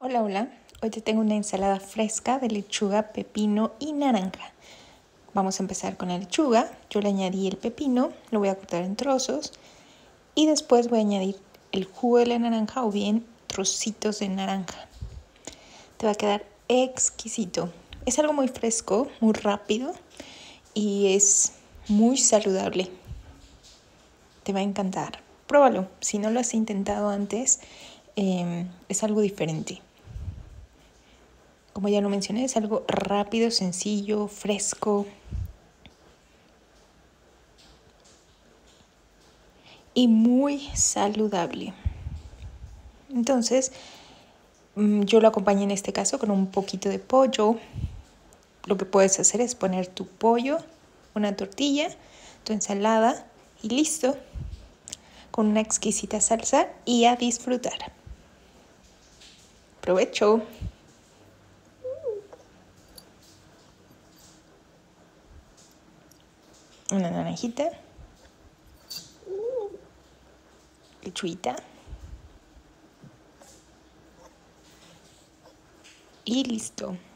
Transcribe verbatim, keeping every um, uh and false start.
Hola, hola. Hoy te tengo una ensalada fresca de lechuga, pepino y naranja. Vamos a empezar con la lechuga. Yo le añadí el pepino, lo voy a cortar en trozos y después voy a añadir el jugo de la naranja o bien trocitos de naranja. Te va a quedar exquisito. Es algo muy fresco, muy rápido y es muy saludable. Te va a encantar. Pruébalo. Si no lo has intentado antes, eh, es algo diferente. Como ya lo mencioné, es algo rápido, sencillo, fresco y muy saludable. Entonces, yo lo acompañé en este caso con un poquito de pollo. Lo que puedes hacer es poner tu pollo, una tortilla, tu ensalada y listo. Con una exquisita salsa y a disfrutar. ¡Provecho! Una naranjita, lechuguita y listo.